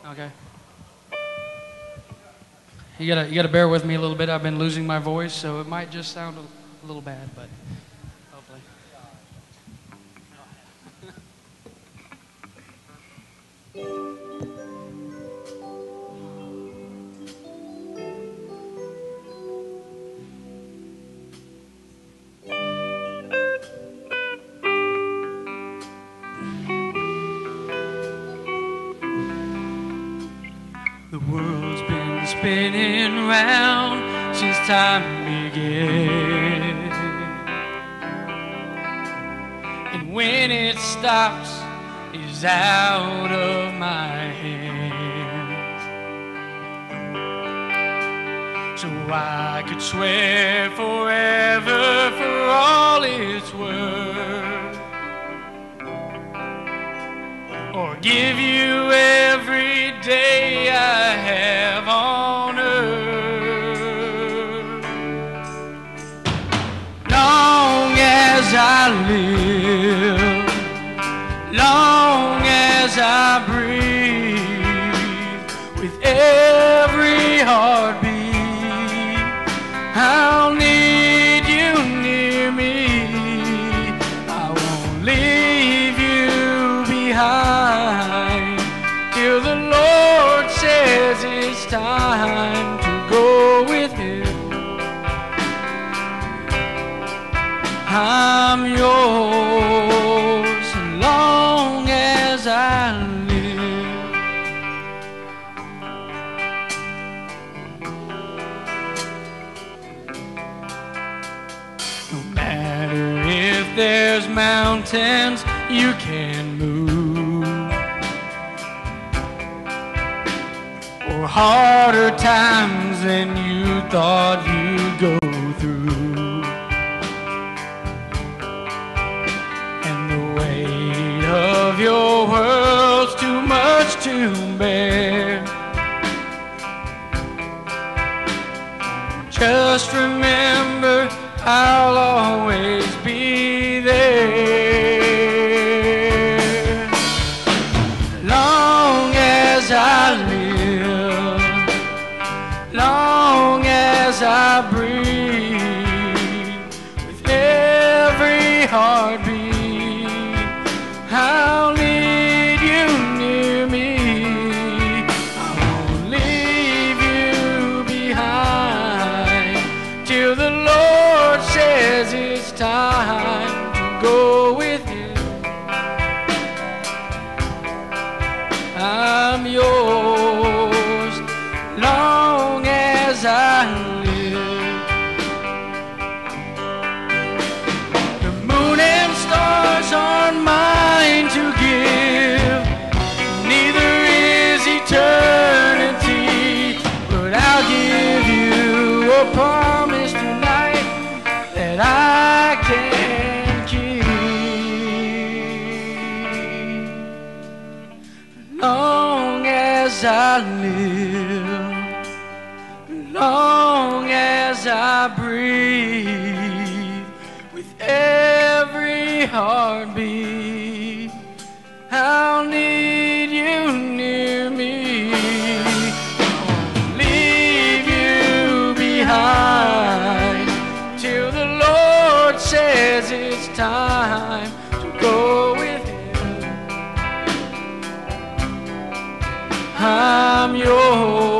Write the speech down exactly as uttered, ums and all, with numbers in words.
Okay. You gotta, you gotta bear with me a little bit. I've been losing my voice, so it might just sound a, a little bad, but hopefully. The world's been spinning round since time began, and when it stops, it's out of my hands. So I could swear forever for all it's worth, or give you every day I have on earth. Long as I live, long as I breathe, with every heartbeat, I'll need you near me. I won't leave you behind till the Lord says it's time to go with Him. I'm yours as long as I live. No matter if there's mountains you can move, or harder times than you thought you'd go through, and the weight of your world's too much to bear. Just remember, I'll always be there. Long as I live, long as I breathe, with every heartbeat, I'll need you near me. I won't leave you behind till the Lord says it's time to go with Him. I'm yours long as I live. The moon and stars aren't mine to give, neither is eternity, but I'll give you a promise tonight that I can keep. Long as I live, long as I breathe, with every heartbeat, I'll need you near me. I won't leave you behind till the Lord says it's time to go with Him. I'm yours